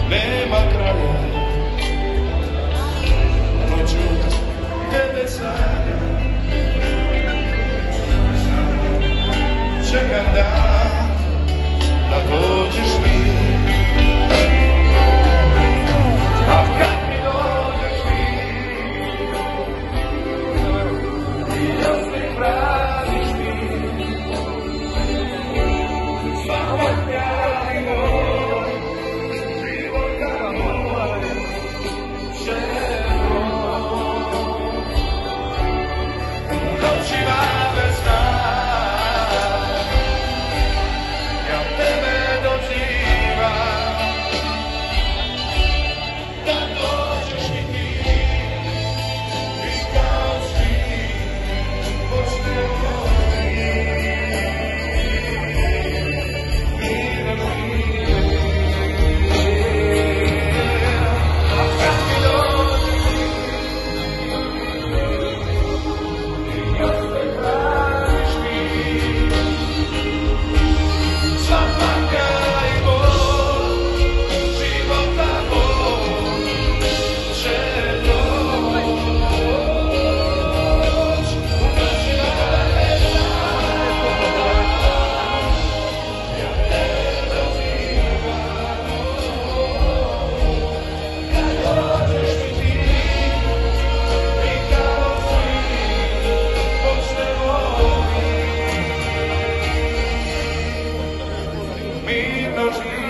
nema kraja, noću tebe sanjam, čekam dan da dođeš mi, a kad mi dođeš mi, i da se braniš mi, slava sjaj moj, života moj, ženo, u noćima bez sna, ja tebe dozivam, da dođeš mi ti, i kao svi počnemo mi noći